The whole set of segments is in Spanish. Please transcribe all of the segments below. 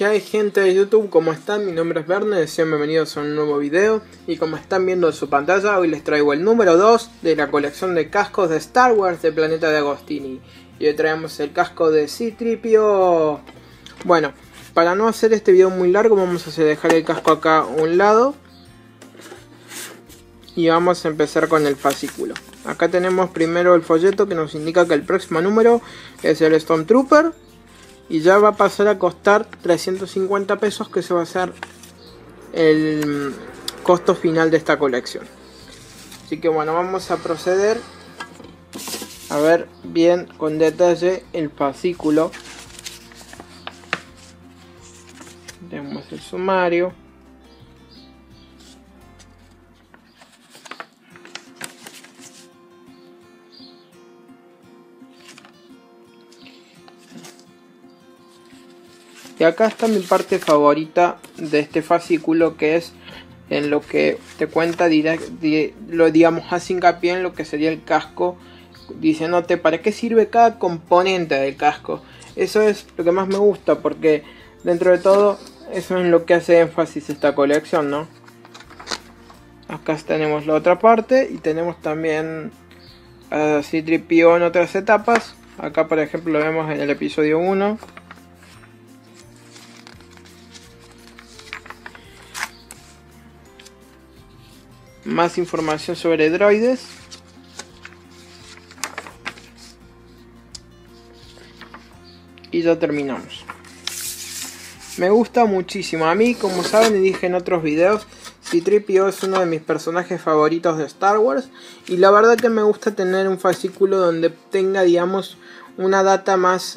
¿Qué hay, gente de YouTube? ¿Cómo están? Mi nombre es Verne, sean bienvenidos a un nuevo video. Y como están viendo en su pantalla, hoy les traigo el número 2 de la colección de cascos de Star Wars de Planeta de Agostini. Y hoy traemos el casco de C-3PO. Bueno, para no hacer este video muy largo, vamos a dejar el casco acá a un lado. Y vamos a empezar con el fascículo. Acá tenemos primero el folleto que nos indica que el próximo número es el Stormtrooper. Y ya va a pasar a costar 350 pesos, que se va a ser el costo final de esta colección. Así que bueno, vamos a proceder a ver bien con detalle el fascículo. Tenemos el sumario. Y acá está mi parte favorita de este fascículo, que es en lo que te cuenta, digamos, hace hincapié en lo que sería el casco, diciéndote para qué sirve cada componente del casco. Eso es lo que más me gusta, porque dentro de todo eso es en lo que hace énfasis esta colección, ¿no? Acá tenemos la otra parte y tenemos también a C-3PO en otras etapas. Acá, por ejemplo, lo vemos en el episodio 1. Más información sobre droides. Y ya terminamos. Me gusta muchísimo. A mí, como saben y dije en otros videos, C-3PO es uno de mis personajes favoritos de Star Wars. Y la verdad que me gusta tener un fascículo donde tenga, digamos, una data más...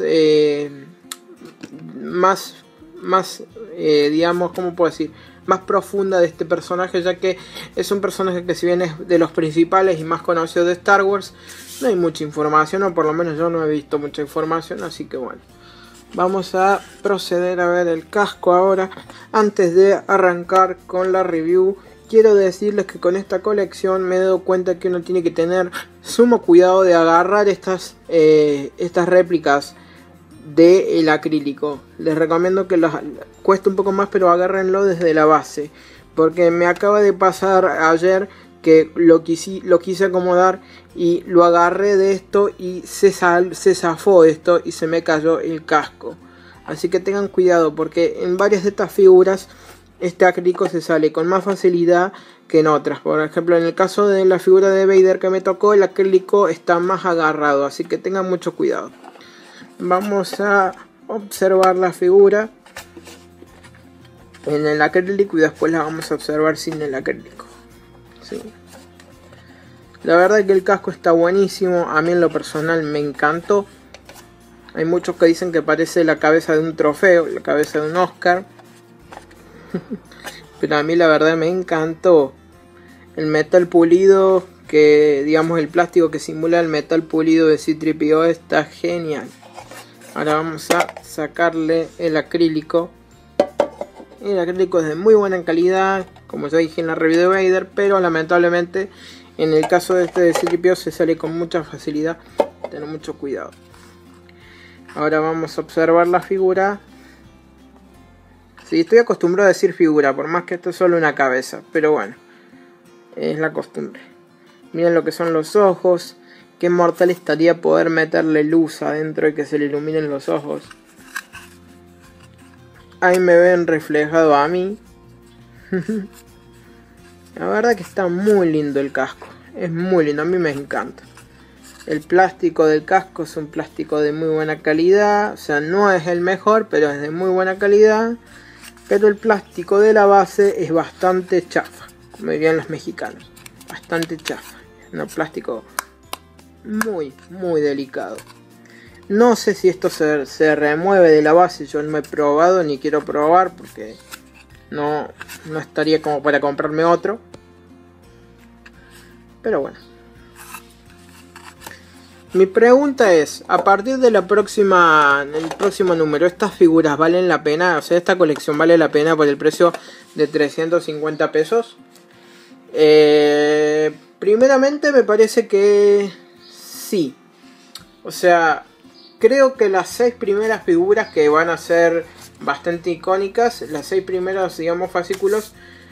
digamos, ¿cómo puedo decir? Más profunda de este personaje, ya que es un personaje que, si bien es de los principales y más conocidos de Star Wars, no hay mucha información, o por lo menos yo no he visto mucha información. Así que bueno, vamos a proceder a ver el casco ahora. Antes de arrancar con la review, quiero decirles que con esta colección me he dado cuenta que uno tiene que tener sumo cuidado de agarrar estas réplicas del acrílico. Les recomiendo que cueste un poco más, pero agárrenlo desde la base, porque me acaba de pasar ayer que lo quise acomodar y lo agarré de esto y se zafó esto y se me cayó el casco. Así que tengan cuidado, porque en varias de estas figuras este acrílico se sale con más facilidad que en otras. Por ejemplo, en el caso de la figura de Vader que me tocó, el acrílico está más agarrado, así que tengan mucho cuidado. Vamos a observar la figura en el acrílico y después la vamos a observar sin el acrílico. Sí. La verdad que el casco está buenísimo. A mí en lo personal me encantó. Hay muchos que dicen que parece la cabeza de un trofeo, la cabeza de un Oscar. Pero a mí la verdad me encantó. El metal pulido, que digamos el plástico que simula el metal pulido de C-3PO, está genial. Ahora vamos a sacarle el acrílico. El acrílico es de muy buena calidad, como ya dije en la review de Vader, pero lamentablemente en el caso de este de C-3PO se sale con mucha facilidad. Tener mucho cuidado. Ahora vamos a observar la figura. Sí, estoy acostumbrado a decir figura, por más que esto es solo una cabeza, pero bueno, es la costumbre. Miren lo que son los ojos. Qué mortal estaría poder meterle luz adentro y que se le iluminen los ojos. Ahí me ven reflejado a mí. La verdad que está muy lindo el casco. Es muy lindo, a mí me encanta. El plástico del casco es un plástico de muy buena calidad. O sea, no es el mejor, pero es de muy buena calidad. Pero el plástico de la base es bastante chafa, como dirían los mexicanos. Bastante chafa. Un plástico muy delicado. No sé si esto se remueve de la base. Yo no he probado ni quiero probar, porque no estaría como para comprarme otro. Pero bueno, mi pregunta es, a partir de el próximo número, ¿estas figuras valen la pena? O sea, ¿esta colección vale la pena por el precio de 350 pesos? Primeramente me parece que sí. O sea, creo que las 6 primeras figuras, que van a ser bastante icónicas. Las 6 primeros, digamos, fascículos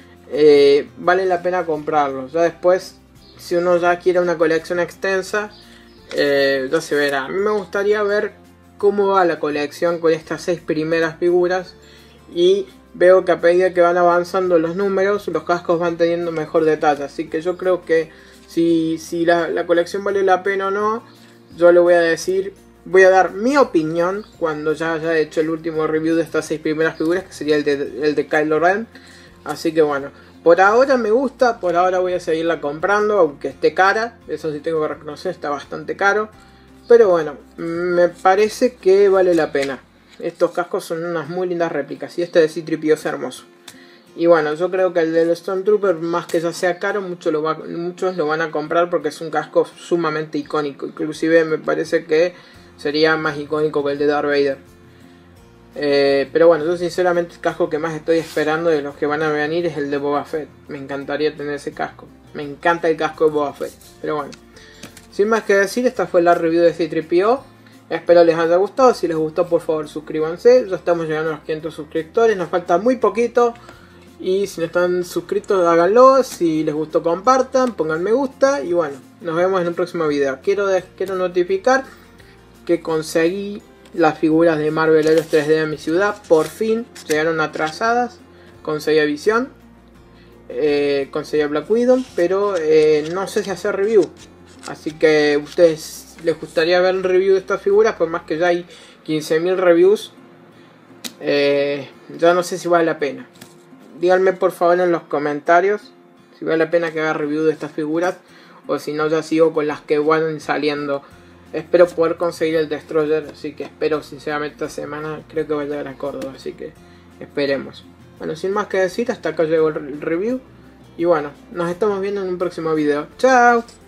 vale la pena comprarlos. Ya después, si uno ya quiere una colección extensa, ya se verá. A mí me gustaría ver cómo va la colección con estas 6 primeras figuras, y veo que a medida que van avanzando los números, los cascos van teniendo mejor detalle. Así que yo creo que si la colección vale la pena o no, yo le voy a decir, voy a dar mi opinión cuando ya haya hecho el último review de estas 6 primeras figuras, que sería el de Kylo Ren. Así que bueno, por ahora me gusta, por ahora voy a seguirla comprando, aunque esté cara. Eso sí tengo que reconocer, está bastante caro. Pero bueno, me parece que vale la pena. Estos cascos son unas muy lindas réplicas, y este de C-3PO es hermoso. Y bueno, yo creo que el del Stormtrooper, más que ya sea caro, muchos lo van a comprar porque es un casco sumamente icónico. Inclusive me parece que sería más icónico que el de Darth Vader. Pero bueno, yo sinceramente el casco que más estoy esperando de los que van a venir es el de Boba Fett. Me encantaría tener ese casco. Me encanta el casco de Boba Fett. Pero bueno, sin más que decir, esta fue la review de C-3PO. Espero les haya gustado. Si les gustó, por favor suscríbanse. Ya estamos llegando a los 500 suscriptores. Nos falta muy poquito. Y si no están suscritos, háganlo. Si les gustó, compartan, pongan me gusta. Y bueno, nos vemos en un próximo video. Quiero notificar que conseguí las figuras de Marvel Heroes 3D a mi ciudad. Por fin llegaron atrasadas. Conseguí a Visión, conseguí a Black Widow, pero no sé si hacer review. Así que ustedes les gustaría ver el review de estas figuras, por más que ya hay 15.000 reviews. Ya no sé si vale la pena. Díganme por favor en los comentarios si vale la pena que haga review de estas figuras, o si no ya sigo con las que van saliendo. Espero poder conseguir el Destroyer, así que espero sinceramente esta semana. Creo que va a llegar a Córdoba, así que esperemos. Bueno, sin más que decir, hasta acá llegó el review. Y bueno, nos estamos viendo en un próximo video. ¡Chao!